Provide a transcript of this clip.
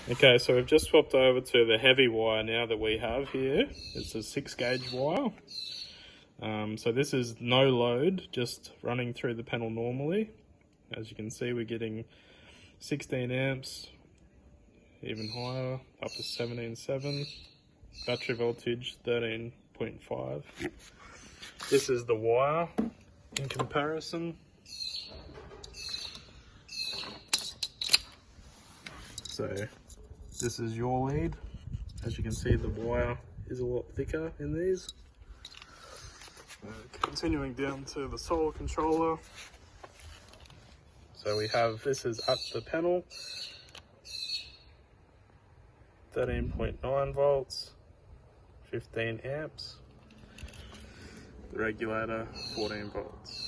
Okay, so we've just swapped over to the heavy wire now that we have here. It's a 6-gauge wire. So this is no load, just running through the panel normally. As you can see, we're getting 16 amps, even higher, up to 17.7. Battery voltage 13.5. This is the wire in comparison. So this is your lead. As you can see, the wire is a lot thicker in these. Continuing down to the solar controller. So we have, this is at the panel, 13.9 volts, 15 amps. The regulator, 14 volts.